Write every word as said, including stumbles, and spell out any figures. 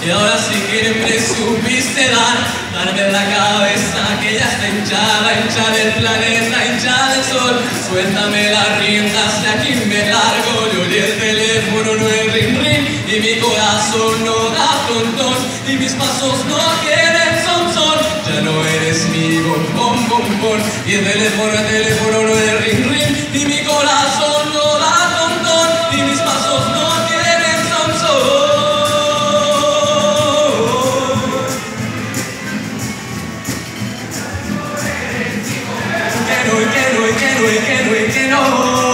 Y ahora sí que me supiste dar, darme la cabeza que ya está hinchada, hinchada el planeta, hinchada el sol. Suéltame las riendas y aquí me largo. Yo y el teléfono no es ring ring, y mi corazón no da tontón, y mis pasos no quieren son son. Ya no eres mi bombón bombón, y el teléfono, el teléfono no es ring ring, y mi corazón no da tontón, y mis pasos no quieren son son. Que no, y que no, y que no, y que no, y que no.